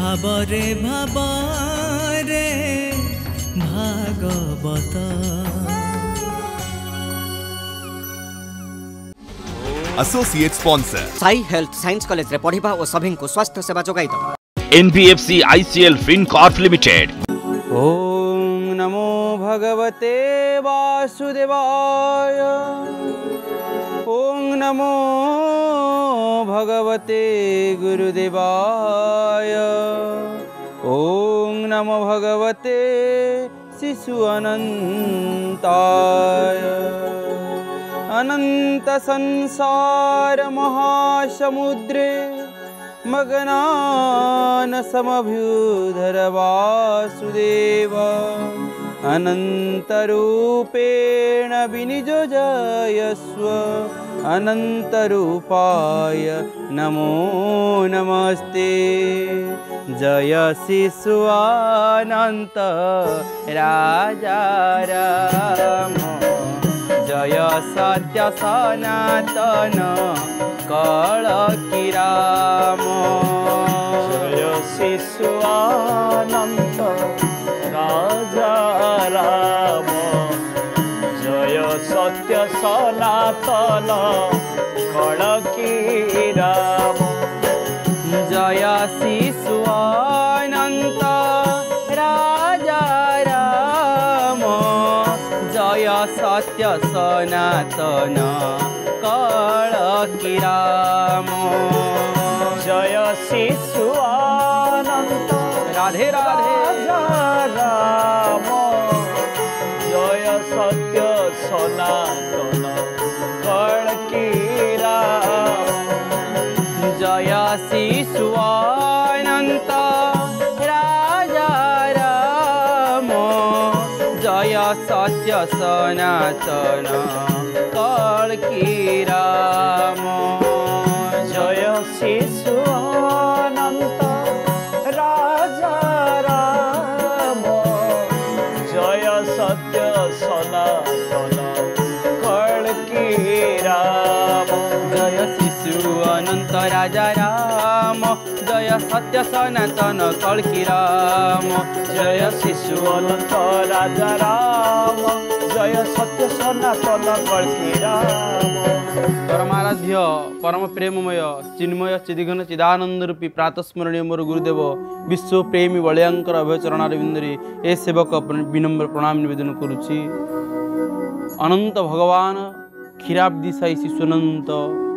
Bhavre Bhabare Bhagabata associate sponsor Sai health science college रे पढ़िबा और सभी को स्वास्थ्य सेवा जोगाई दो NBFC ICL FinCorp Limited। ओम नमो भगवते वासुदेवाय। ओम नमो भगवते गुरुदेवाय। ओम नमो भगवते शिशु अनंताय। अनंत संसार महासमुद्रे मगनान समभ्युधर वासुदेव। अनन्तरूपेण विनियोजयस्व अनन्तरूपाय नमो नमस्ते। जय शिशुअनंत राजा राम। जय सत्य सनातन कलकी राम। जय शिशुअनंत राजा राम। जय सत्य सनातन कलकी राम। जय शिशुअनंत राजा राम। जय सत्य सनातन कलकी राम। जय शिशुअनंत राधे राधे राम। जय सत्य सनातन कलकी राम। जय शिशुअनंत राजा राम। जय सत्य सनातन कलकी राम। जय शिशुअनंत राजा राम। जय सत्य सनातन कलकी राम। जय शिशुअनंत राजा राम। जय सत्य सनातन कलकी राम। जय शिशुअनंत राजा राम। जय सत्य सनातन कलकी राम। परमाराध्य परम प्रेममय चिन्मय चिदिघन चिदानंद रूपी प्रातस्मरणीय मोर गुरुदेव विश्व प्रेमी बलियांकर अभयचरणार बिंदुरे ए सेवक विनम्र प्रणाम निवेदन करुछि। अनंत भगवान क्षीराब्दी साई शिशुअनंत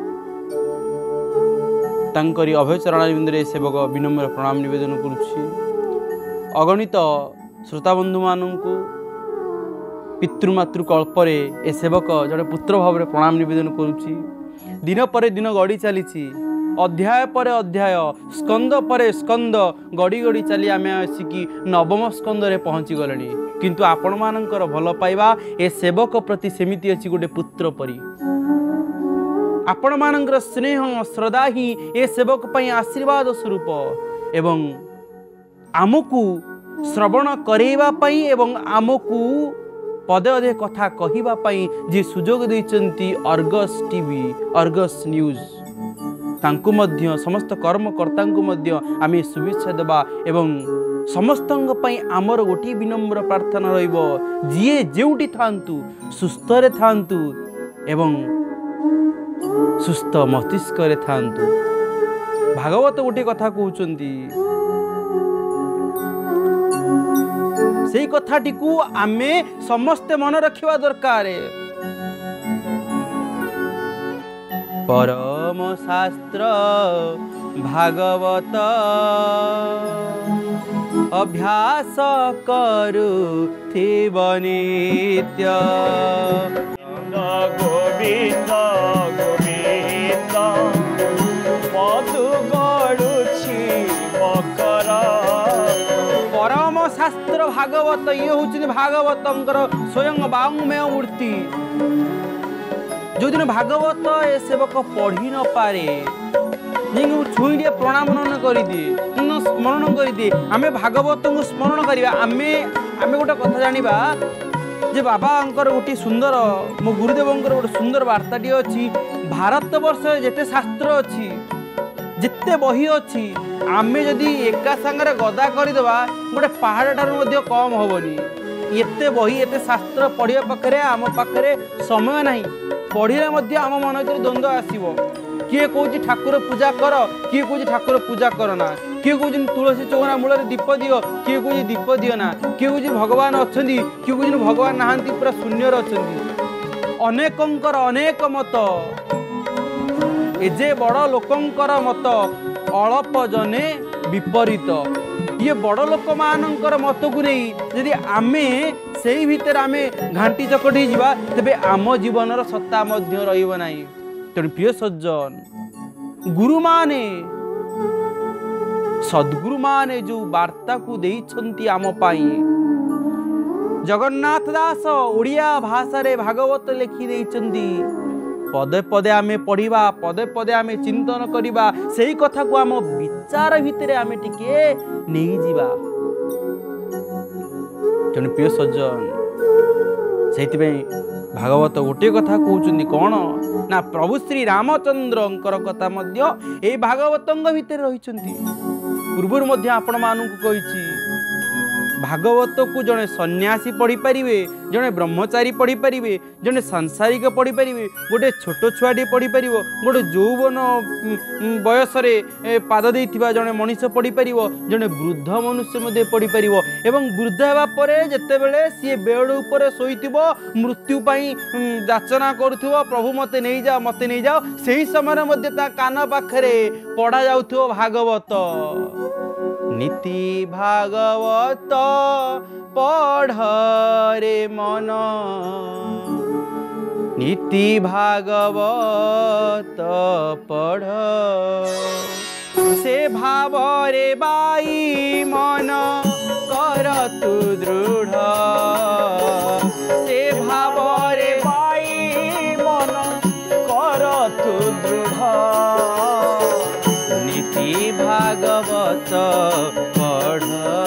तांकरी अभयचरणार बिंदुरे सेवक विनम्र प्रणाम निवेदन करुछि। अगणित श्रोताबंधु मानू पितृमातृ कल्परे ए सेवक जड़े पुत्र भाव में प्रणाम निवेदन करुछि। दिन पर दिन गड़ी चली अध्याय पर अध्याय स्कंद पर स्कंद गड़ी गड़ी चली आम आसिकी नवम स्कंद रे पहुँची गले किंतु आपण मानकर भल पाइबा ए सेवक प्रति सेमिति अछि गोटे पुत्र परी। आपण मानकर स्नेह श्रद्धा ही ए सेवक पई आशीर्वाद स्वरूप एवं आमको श्रवण करेवा पई एवं आमको पदे अधे कथा कहिबा पई जे सुजोग दैचंती अर्गस टीवी अर्गस न्यूज तांकु मध्य समस्त कर्मकर्तांकु मध्य आमे शुभेच्छा देबा एवं समस्तंग पई आमर गोटी विनम्र प्रार्थना रहिबो जिए जेउटी थांतु सुस्थ रे थांतु एवं सुस्थ मस्तिष्क रे थांतु। भागवत गोटी कथा कहउचंती से कथाटी को आमे समस्ते मन रखिवा दरकार। परम शास्त्र भागवत अभ्यास करुथिब नित्य। गोविंद गोविंद मधु गड़ुछि मकर। परम शास्त्र भागवत ये हूँ भागवतर स्वयं वाङ्मय मूर्ति। जो दिन भागवत ए सेवक पढ़ी न पारे छुई दिए प्रणाम करदिए स्मरण करदिए आम भागवत को स्मरण करवा। आम गोटे कथा जाना जे बाबा गोटे सुंदर मो गुरुदेव गोटे सुंदर वार्ताटी अच्छी। भारत वर्ष जेते शास्त्र अच्छी जिते बही अच्छी आमे जदि एका सांगरे गदा करदेबा गोटे पहाड़ ठार कम हेनी एते बही एते शास्त्र पढ़िया पाखे आम पाखे समय ना पढ़िले आम मन भर द्वंद्व आसो किए कौच ठाकुर पूजा कर किए कौच ठाकुर पूजा करना किए कौन तुलसी चौरा मूल दीप दियो किए कौन दीप दियो ना किए कौन भगवान अच्छा किए कौन भगवान नहांती पूरा शून्य अच्छा अनेकंकर अनेक मत एजे बड़ लोकंकर मत अल्प जने विपरीत ये बड़ लोक मानकर मत को नहीं यदि आमे से भितर आमे घांटी चकटी जावा तेबे आम जीवन सत्ता मध्य रहिबो नाही। तेणु प्रिय सज्जन गुरु माने सद्गुरु माने जो वार्ता को देइछंती आम पाई जगन्नाथ दास ओडिया भाषा रे भागवत लिखि देइछंती पदे पदे आमे पढ़िबा पदे पदे आमे चिंतन करिबा सेही कथा को आम विचार भितरे आमे टिके नहीं जीवा। तेणु प्रिय सज्जन से भागवत गोटे कथा कहउछंती कौन ना प्रभु श्री रामचंद्रंकर कथा मध्य ए भागवतंग भितर रहिछंती। पूर्व मध्य आपण मानक कहिछि भागवत को जड़े सन्यासी पढ़ी पारे जड़े ब्रह्मचारी पढ़ी पारे जड़े सांसारिक पढ़ी पारे गोटे छोट छुआटी पढ़ी पार गोटे यौवन बयस पाद देइथिबा जड़े मनीष पढ़ी पार जड़े वृद्ध मनुष्य पढ़ी पार एवं वृद्ध होगापर जितेबले सी बेड उपर शोइथिबो मृत्यु पाई याचना करुथिबो प्रभु मते नहीं जाओ सही समय मध्य ता कान पाखरे पढ़ा जाउथिबो भागवत नीति भागवत पढ़ रे मन नीति भागवत पढ़ से भाव रे बाई मन कर तू दृढ़ से भाव रे बाई मन कर तू दृढ़ नीति भागवत पढ़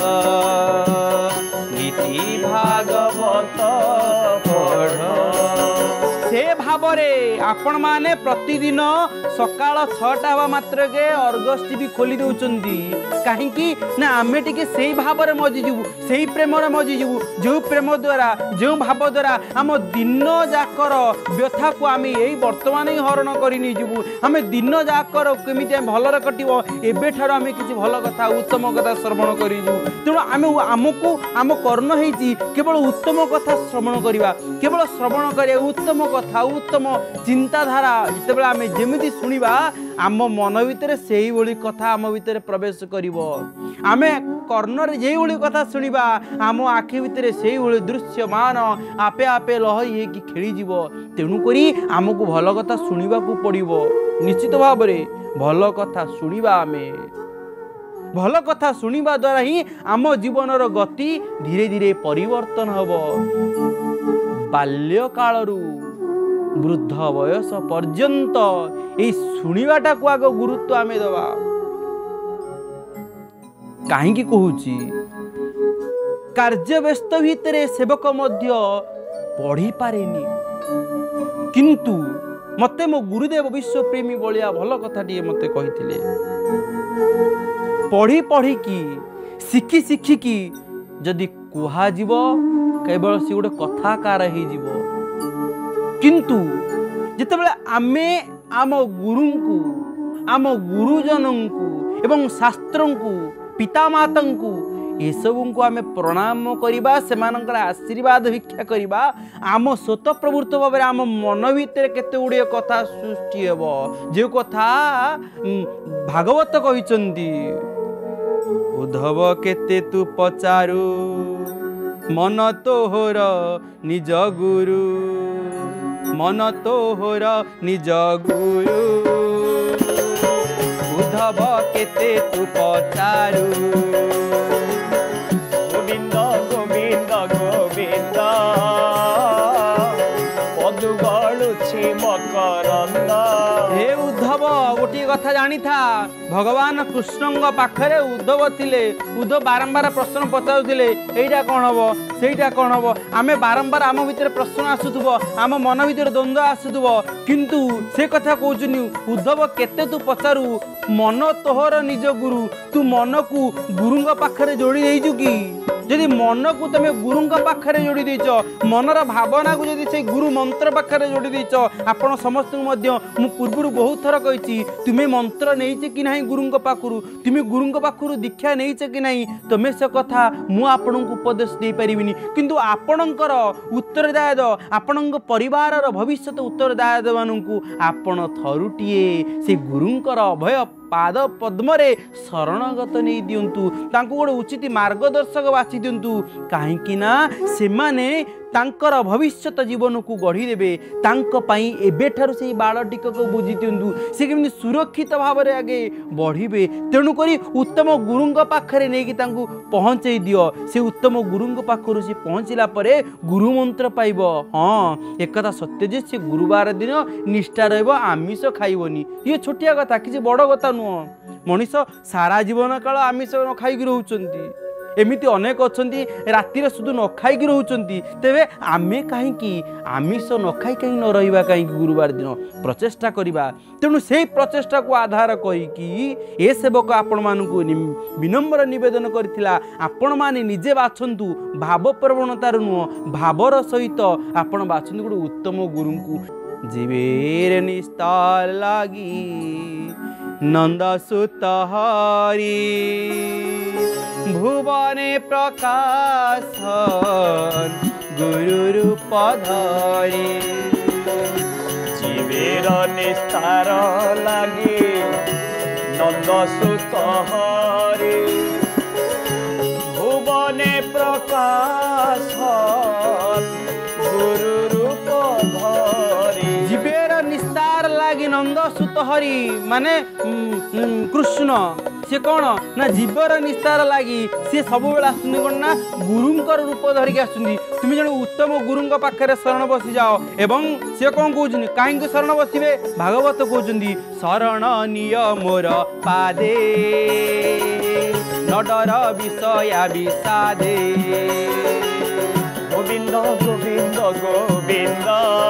नीति भागवत पढ़ से भाव रे आपण माने प्रतिदिन सकाळ 6टा हवा मात्र के अर्गस टीवी खोली दउचंदी काहेकि ना आमे टिके सेही भाव रे मजी जीवु सेही प्रेम रे मजी जीवु जो प्रेम द्वारा जो भाव द्वारा आम दिन जाकर व्यथा को आमे एही वर्तमान ही हरण करि नि जीवु आमे दिन जाकर केमिति भलर कटिवो एबे ठार आमे किछि भल कथा उत्तम कथा श्रवण करि जीवु तेणु आमे आमको आम कर्ण हेछि केवल उत्तम कथा श्रवण करिवा केवल श्रवण करिया उत्तम कथा उत्तम चिंताधारा जितेबाला आमे जेमिति शुणिबा आम मन भितर सेही भली कथा आम भितर प्रवेश करिवो आमे कर्णरे जेही भली कथा शुणिबा आम आखि भितर सेही भली दृश्यमान आपे आपे लहरी हेकि खेली जीवो तेणु करी आमको भल कथा शुणिबा को पड़िवो निश्चित भाव रे भल कथा शुणिबा आमे भल कथा शुणिबा द्वारा ही आम जीवनर गति धीरे धीरे परिवर्तन हबो बाल्य कालरू वृद्ध बयस पर्यंत ये शुणिबाटा को आग गुरुत्व आमे दबा कहीं कहूची कार्य व्यस्त भितरे सेवक मध्य पढ़ी पारेनी किंतु मते मो गुरुदेव विश्वप्रेमी बलिया भल कथाटी मते कहिथिले पढ़ी पढ़ी की शिखी शिखी की जदि कुहा जीव केवल सी गोटे कथाकार हो जीव किंतु जितेबाला आमे आम गुरु को आम गुरुजन को एवं शास्त्र को पितामाता को ये सब को आमे प्रणाम करिबा सेमानकर आशीर्वाद भिक्षा करिबा आम स्वतः प्रवृत्त भाव आम मन भितर केते गुड़िए कथा सृष्टि हेबो जो कथा भागवत कहिचंती उद्धव केते तू पचारू मन तोहर निज गुरु मन तोहर निज गुरु उद्धव केते तू पचारू गोविंद गोविंद गोविंद पदु गलुछि मकरंद हे उद्धव गोटे कथा जान जानी था भगवान कृष्ण पाखरे उद्धव थिले उद्धव बारंबार प्रश्न पचारुले एटा कौन हम सेटा कौन हम आमे बारंबार आम भितर प्रश्न आसुथुब आम मन भितर द्वंद्व आसुथुब किंतु से कथा कहउछनी उद्धव केते तू पचारू मन तोहर निज गुरु तू मन को गुरुंग पाखरे जोड़ी देइछु कि जदि मन को तुम गुरुंग पाखरे जोड़ी देच मनर भावना को जदि से गुरु मंत्र पाखरे जोड़ी देच आपण समस्त मु पूर्व बहुत थर कही तुम्हें मंत्र नहीं कि नहीं गुरुंग पाखरु तुम्हें गुरुंग पाखरु दीक्षा नहीं कि नहीं तुम्हें से कथा मु आपण को उपदेश दे पारिबिनी किंतु आपणकर उत्तरदाय आपण परिवार भविष्य उत्तरदाय मानू आपण थरुटिए से गुरुंकर अभय पाद पद्मरे शरणगत नहीं दिंतु गोटे उचित मार्गदर्शक बाछि दिंतु कहीं से माने तांकर भविष्यत जीवन को गढ़ी देबे तांक पई एबे ठारु से बाल टिक को बुझी दिंतु से केमि सुरक्षित भाव में आगे बढ़िबे तेणु करी उत्तम गुरुंग पाखरे नहीं कि तांकु पहुँचे दियो से उत्तम गुरुंग पाखरु से पहुँचला परे गुरु मंत्र पाइब हाँ एक कथा सत्य जे से गुरुवार दिन निष्ठा रहबो आमिष खाइबनी ये छोटिया कथा किसी बड़ कथा नुह मनीष सारा जीवन काल आमिष न खाई रहउचंती एमिति अनेक अच्छी रातिर सुधु न खाई रोचंती तेबे आमे कहीं आमिष न खाई कहीं न रहिबा कहीं गुरुवार दिन प्रचेष्टा करिबा तेणु से प्रचेष्टा को आधार करी ए सेवक आपण मानकु विनम्र निवेदन करथिला आपण माने निजे बाछंतु भाव प्रवणतार नुह भावर सहित आपण बाछंतु गोटे उत्तम गुरु को जीवेर निस्तार लागी नंदसुत हरि भुवने प्रकाश गुरु रूप धरि जीवेर निस्तार लागे नंदसुत हरि भुवने प्रकाश गुरु रूप धरि जीवेर निस्तार लागी नंदसुत हरि माने कृष्ण से कौन ना जीवर निस्तार लगी सी सब बेले आसुंदी कौन ना गुरुंकर रूप धरिक आसुंदी तुम जन उत्तम गुरुंग पाखे शरण बसी जाओ एवं सी कौन कहते कहीं शरण बसवे भागवत कहते शरण निय मोर पादे न डर विषया विषादे गोविंद गोविंद गोविंद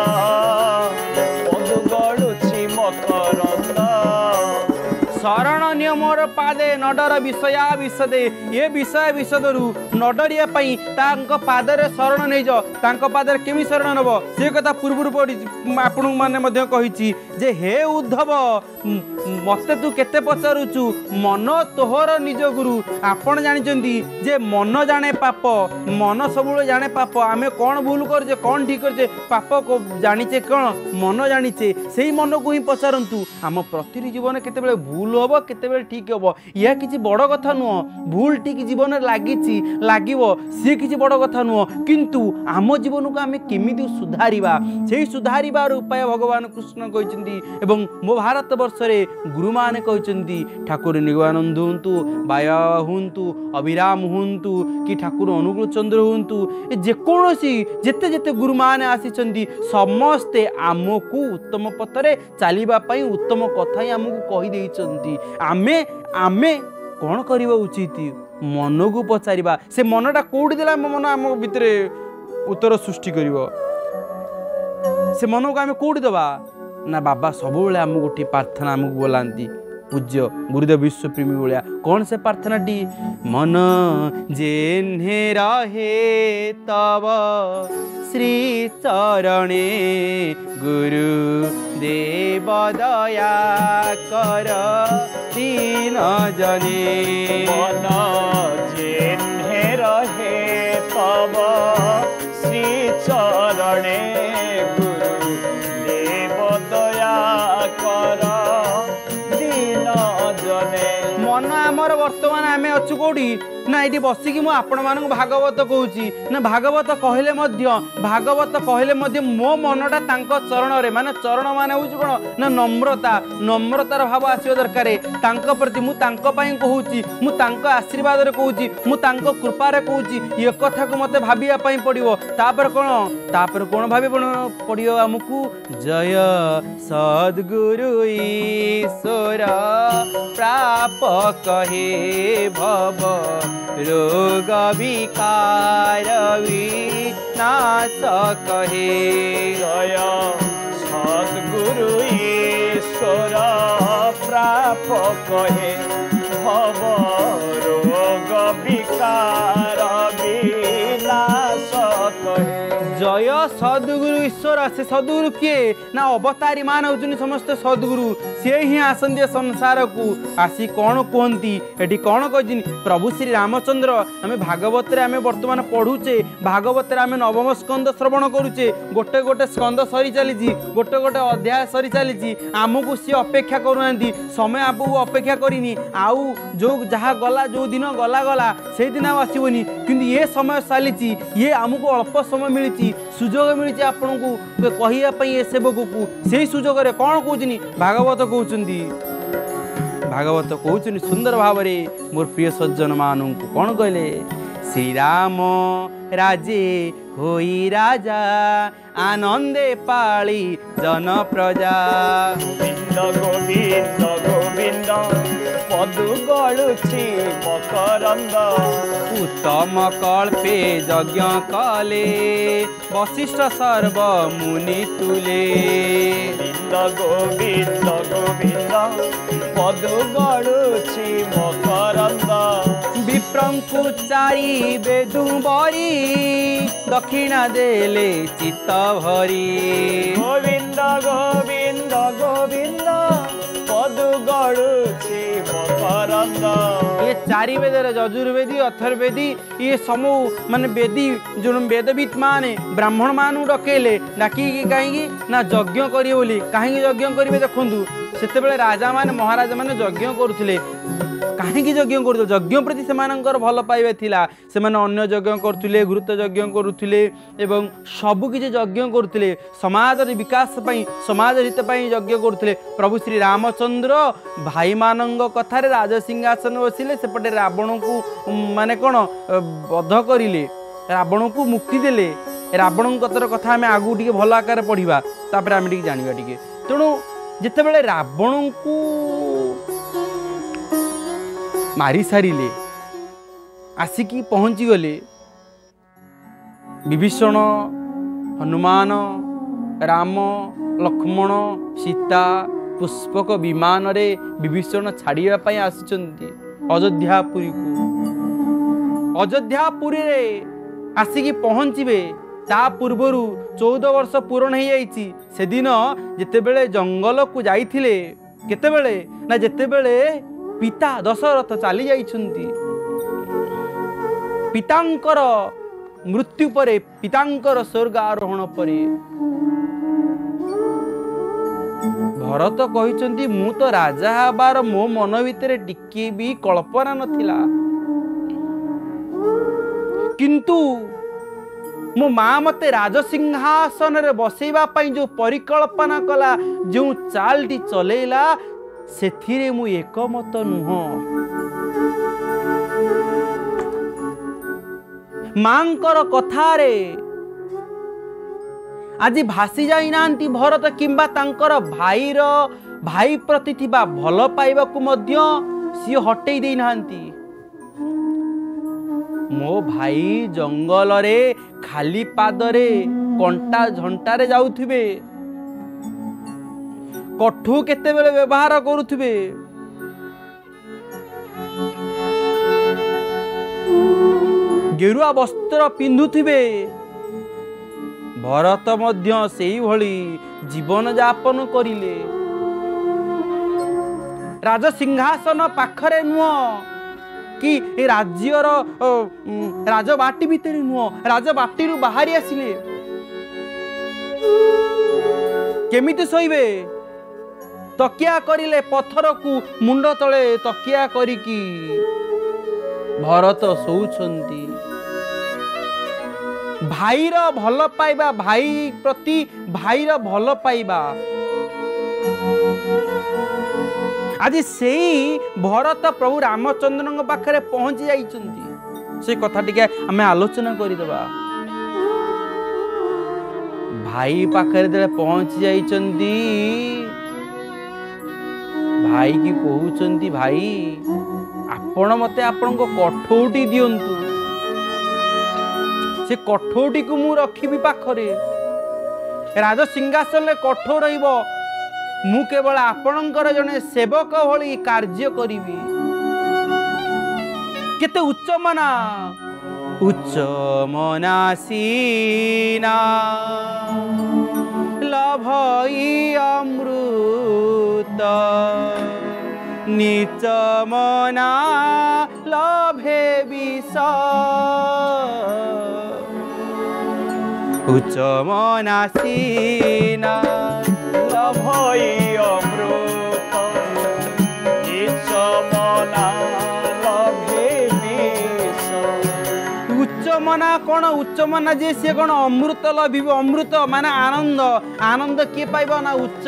मधु गड़ुछि मकरंद शरण निय मोर पादे न डर विषया विषदे ये विषय विषदरू न डरिया पादरे शरण नहीं जाओ तांको पादरे केमी शरण नब से कथा पूर्व पड़ी आपण मैंने कही जे हे उद्धव मते तू केते पचारुचु मन तोहर निज गुरु आपण जानिचंती जे मन जाने पाप मन सबुले जाने पाप आमे कौन भूल करजे कौन ठीक करजे पाप को जानिचे कौन मन जानिचे सेही मन को ही पचारंतु आम प्रति जीवन केतेबेले भूल हम केतेबेले ठीक हम यह किसी बड़ कथा नुह भूल ठीक जीवन लागिछि लागिवो सी किसी बड़ कथा नुह किंतु आम जीवन को आमे केमिति सुधारिबा सेही सुधारिबार उपाय भगवान कृष्ण कहिसंती एवं मो भारत वर्ष रे गुरु माने कहते ठाकुर निगमानंद हूँ बाया हूँ अभिराम हूँ कि ठाकुर अनुकूल चंद्र हूँ जेकोसी जेते जेते गुरु माने आसी समस्ते आमको उत्तम पथरे चलवाई उत्तम कथा ही आमको कहीदे आमे आमे कौन करवा उचित मन को पचारिबा से मनटा कौटी देला मन आम भितर उत्तर सृष्टि कर से मन को आम कौटी दबा ना बाबा सब आम गोटे प्रार्थना आमको बोलांती पूज्य गुरुदेव विश्वप्रेमी भाया कौन से प्रार्थना टी मन जेन्हे रहे तब श्री चरणे गुरु देव दया कर दीन जने मन जेन्हे रहे तब श्री चरणे मन आमर वर्तमान आम अच्छु कौटी ना ये बसिकी मु आपण मानक भागवत कहूँ ना भागवत कहले भागवत कहले मो मनटा तांको चरण रे माने चरण माने हूँ कौन ना नम्रता नम्रतार भाव आसवा दरकार तांको प्रति मु तांको पई कहूँ मु तांको आशीर्वाद रे कहूँ मु तांको कृपार कहूँ ये कथा को मते भाबिया पई पड़िवो तापर कौन भाबे पड़ियो आमको जय सद्गुरु ईश्वर प्राप कहे भव रोग विकार विनाश कहे जय सद्गुरु ईश्वर प्राप कहे भव रोग विकार विनाश कहे जय सद्गुरु ईश्वर से सद्गुरु किए ना अवतारी मान होचुनी समस्त सद्गुरु से ही आसंदी संसार को आसी कौन कहती एटी कौन कही प्रभु श्री रामचंद्र आम भागवत आम वर्तमान पढ़ुचे भागवत आम नवम स्कंद श्रवण करुचे गोटे गोटे स्कंद सरी चली गोटे गोटे अध्याय सरी चली आमको सी अपेक्षा करूना समय आपको अपेक्षा करनी आउ जो जहाँ गला जो दिन गला गला से दिन आसबनी कि ये समय चली ये आमको अल्प समय मिली सुजोग मिली आपन को कहवाई सेवक को से सुजोग कौन कहते भागवत कहते भागवत कहते सुंदर भाव मोर प्रिय सज्जन मान कौन कहले श्री राम राजे होई राजा आनंदे पाली जन प्रजा गोविंद गोविंद गोविंद पदु गलुछि मकरंद उत्तम कल्पे यज्ञ कले वशिष्ठ सर्व मुनि तुले गोविंद गोविंद पदु गलुछि मकरंद विप्रंकु चारि बेदु बरी दक्षिणा देले चित्त भरी गोविंद गोविंद गोविंद पदु गलुछि मकरंद ये चारि वेद यजुर्वेदी अथर्वेदी ये समूह माने वेदी जो वेदविद माने ब्राह्मण मानू डकेले डाकी कहीं ना यज्ञ करिए बोली कहीं यज्ञ करेंगे देखु से राजा माने महाराजा माने यज्ञ करुले कहीं यज्ञ कर यज्ञ प्रति से भल पाइबा थिला से अन्य यज्ञ करुले घृत यज्ञ करुले एवं सबकि यज्ञ करुले समाज विकास पई समाज हित पई यज्ञ करुले प्रभु श्री रामचंद्र भाई मानंग कथार राजसिंहासन बसिले सेपटे रावण को माने कौन बध करिले रावण को मुक्ति देले रावण कथार कथा आम आगू टे भल आकार पढ़ा तापर आम टे जाना टे तेणु जिते रावण को मारी सारिले आसिकी पहुँची गले विभीषण हनुमान राम लक्ष्मण सीता पुष्पक विमान रे विभीषण छाड़ापी आसिचंती अयोध्यापुरी को अयोध्यापुरी रे आसिकी पहुँचे ता पूर्वर 14 वर्ष पूर्ण हो जाइए से दिन जितेबले जंगल को जाइथिले केतेबेले ना जितेबले पिता दशरथ चली जाइछंती पितांकर मृत्यु परे पितांकर स्वर्ग आरोहण परे भरत कहिचंती मु तो राजा हबार मो मन भितर टिके भी कल्पना नथिला किंतु मो माँ मते राजसिंहासन रे बसैबा पई जो परिकल्पना कला जो चालटी चलेला सेथिरे मु एकमत नुह मांकर कथारे आज भासी जाई नांती भरत किंबा तांकर भाई प्रति थिबा भल पाइबा को मध्य सी हटई देई नांती मो भाई जंगल रे खाली पादरे कंटा झंटारे जाउथिबे कठू केते बेले व्यवहार करुथिबे गेरुआ वस्त्र पिंधुथिबे भरत मध्य सेई भली जीवन यापन करिले राजसिंहासन पाखरे नुह कि राज्यर राजबाटी भितर नुह राजबाटी बाहरी आसिले केमिति सोइबे तकिया करिले पत्थर को मुंड तले तकिया करिकी भरत शोउछंती भाईर भल पाइबा भाई प्रति भाईर भल पाइबा आज से भरत प्रभु रामचंद्र पाखे पहुंची जाइछंती से कथा टिके आमे आलोचना करिदबा भाई पाखे दे पहुंची जाइछंती भाई की कहउछंती भाई आपण मते आपण को कठौटी दियंतु से कठौटी को मु रखिबी पाखरे राज सिंहासन रे कठौ रहिबो मु केवल आपणकर जने सेवक भली कार्य करिबी केते उच्च मनासीना लभई अमृत नीच मना लभे विष उच्च मनासीना लभई अमृत नीच मना लभे विष। उच्च मना कौन उच्च मना जे सी कौन अमृत लभिब अमृत माने आनंद आनंद किए पाइब ना उच्च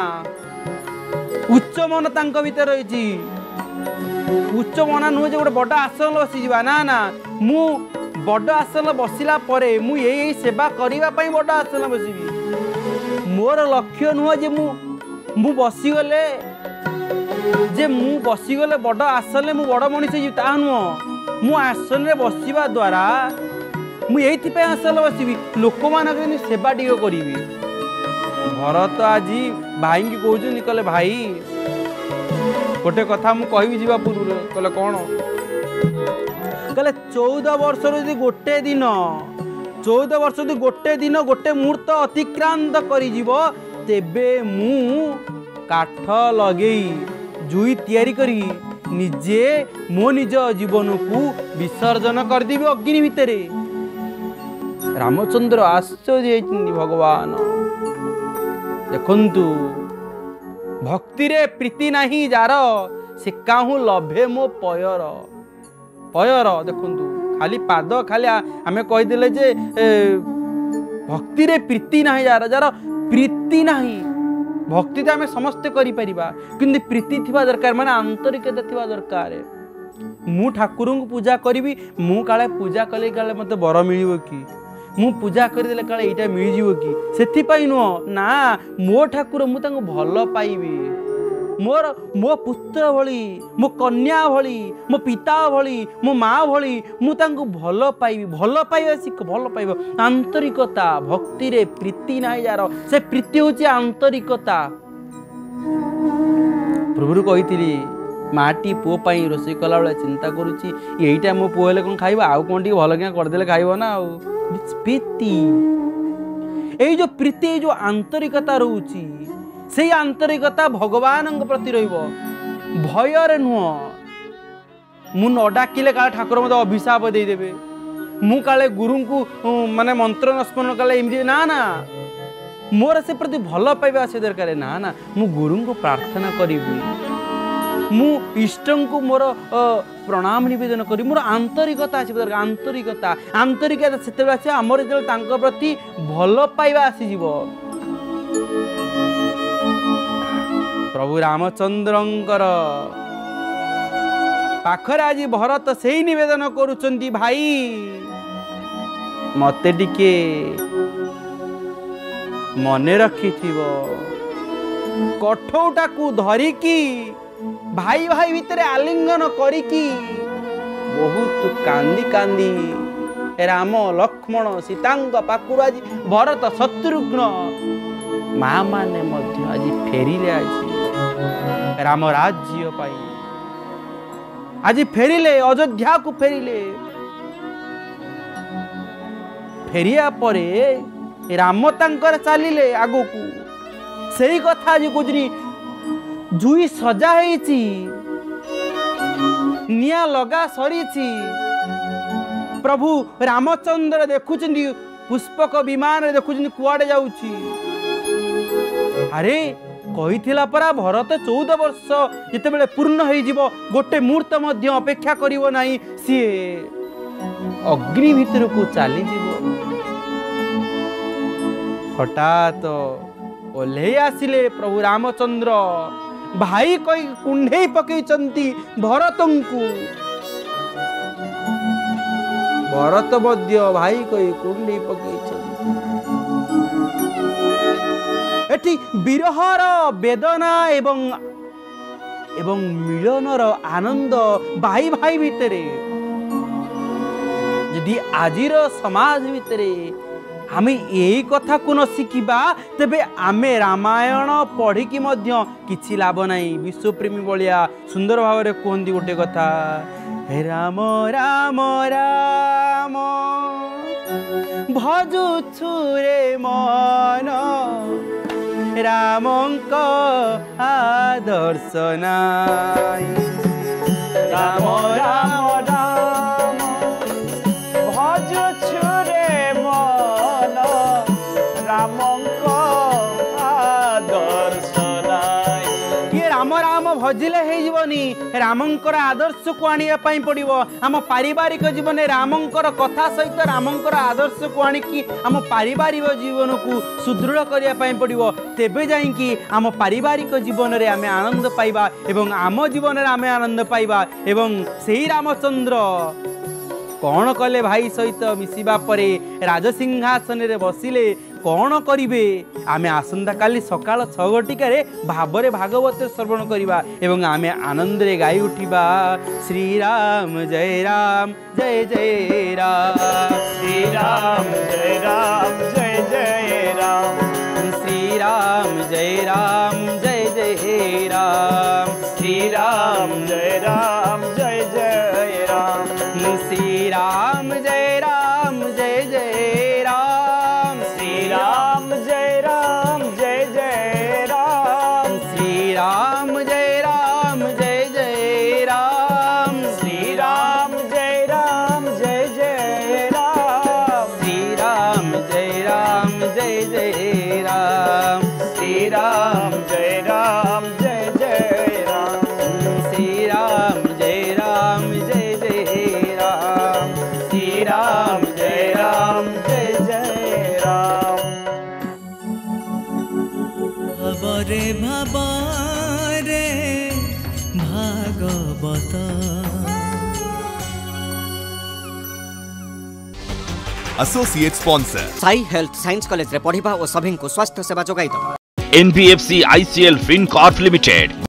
मन तांको भीतर रही उच्च मना नुहे जे गोटे बड़ आसन बसी जावा ना ना मु बड़ आसन बसिला परे मु यही सेवा करिबा पई बड़ आसन बसिबी मोर लक्ष्य नुह जे मु बसीगले जे मु बसीगले बड़ आसन मु बड़ मनीष जी ता नुह मु आसन रे बसिबा द्वारा मु एथि पे आसन बसिबी लोक मान सेवा टिके करिबी भरत आज भाई की कहउछन कहले भाई गोटे कथा मु कहबी जीवा पूर्व कहले कौन कहले 14 वर्ष यदि गोटे दिन 14 वर्ष यदि गोटे दिन गोटे मुहूर्त अतिक्रांत करी जीवो तेबे मु काठ लगेई जुई तैयारी करी निजे मो निज जीवन को विसर्जन कर देबी अग्नि भितरे। रामचंद्र आश्चर्य भगवान देखंतु भक्ति रे प्रीति नाही जार से काहू लभे मो पयर पयर देखंतु खाली पाद खाली आमे कहि देले जे भक्ति रे प्रीति नाही जार जार प्रीति नाही भक्ति तो आमे समस्त करि परिबा किंतु प्रीति थिबा दरकार माने आंतरिकता थिबा दरकार मु ठाकुर को पूजा करी मु काले पूजा कले काले मते बर मिलिबो कि मु पूजा करदेले काले एटा मिल जीवो कि सेथि पई नो ना मो ठाकुर मु तांको भल पाइबी मोर मो पुत्र भली मो कन्या भली मो पिता भली मो माँ भली मु तांको भल पाइबी भल पाइबा सिख भल पाइबो आंतरिकता भक्ति रे प्रीति नाही यार से प्रीति होची आंतरिकता प्रभु कहितली माटी पुओ पाई रोषे कला बेला चिंता करुची एईटा मो पुओ हेले कोन खाइबा आउ कोन टी भल क्या करदेले खाइबो ना आउ प्रीति एई जो प्रीति जो आंतरिकता रहउची से आंतरिकता भगवान प्रति रहिबो भय रे नुह मु न डाकिले काले ठाकुर मते अभिशाप दे देबे मु काले गुरु को माने मंत्र न स्मरण काले एमदी ना ना मोर से प्रति भल पाइबा से दरकार ना ना मु गुरु को प्रार्थना करिबी मु इष्ट को मोर प्रणाम निवेदन करी मोर आंतरिकता आसी आंतरिकता आंतरिकता से आसे आमर जो प्रति भल पाइबा आसी जीवो प्रभु रामचंद्रंकर पाखरे आज भरत से निवेदन करुचंती भाई मते टिके मने रखिथिबो कठौटा को धरिकी भाई भाई भितर आलिंगन करिकी बहुत कांदी कांदी राम लक्ष्मण सीता पाखु आज भरत शत्रुघ्न माँ माने मध्य आज फेरिले आज राम राज्य पाई आज फेरिले अयोध्या को फेरिले फेरिया परे राम तांकर चलिले आगो को सही कथा आज कुजनी जुई सजा हेची निया लगा सरी प्रभु रामचंद्र देखुचंदी पुष्पक विमान देखुचंदी कुआडे जाउची अरे कहिथिला परा भरत 14 वर्ष जितेबेले पूर्ण हो गोटे मुहूर्त मध्य अपेक्षा करिवो नाही सी अग्नि भितर को चली जीव हठात ओल्हे आसिले प्रभु रामचंद्र भाई कई कुंडे पकईचंती भरतंकु भरत मध्य भाई कई कुंडे पकईचंती एठी विरहर वेदना एवं एवं मिलनर आनंद भाई भाई भितरे यदि आजिर समाज भितरे आमे यही कथा को न शिखिबा तेबे आमे रामायण पढ़िकी मध्य किछि लाभ नाही। विश्वप्रेमी बलिया सुंदर भाव रे कहंदी गोटे कथा हे राम राम राम भजुछु रे मन रामंक आदर्श नाई राम राम राम भजुछु रे मन रामंक आदर्श नाई। ये राम राम भजिले हे जीवनी रामंकर आदर्श को आनिया पई पड़िबो। आम पारिवारिक जीवन रामंकर कथा सहित रामंकर आदर्श को आनिकी आम पारिवारिक जीवन को सुदृढ़ करिया पई पड़िबो। तेबे जाई कि आम पारिवारिक जीवन रे आमे आनंद पाइबा एवं आम जीवन रे आमे आनंद पाइबा। एवं सेही रामचंद्र कौन कले भाई सहित मिसिबा परे राजसिंहासन रे बसिले कौन करिवे आमे आसंता काली सकाळ 6 घटिकारे भाबरे भागवत श्रवण करिबा एवं आमे आनंद रे गाई उठिबा श्री राम जय राम जय जय राम श्री राम जय राम जय जय राम श्री राम जय राम जय जय राम श्री राम जय राम जय जय राम श्री राम जय राम जय जय राम श्री राम जय राम जय जय राम श्री राम जय राम जय जय राम श्री राम जय राम जय जय राम श्री राम जय राम जय जय राम श्री राम जय राम जय जय राम श्री राम जय राम जय जय राम श्री राम जय राम जय जय Ram. Bhabare Bhabare Bhagabata associate sponsor Sai health science college रे पढ़िबा और सभी को स्वास्थ्य सेवा जोगाई दो। NBFC ICL FinCorp Limited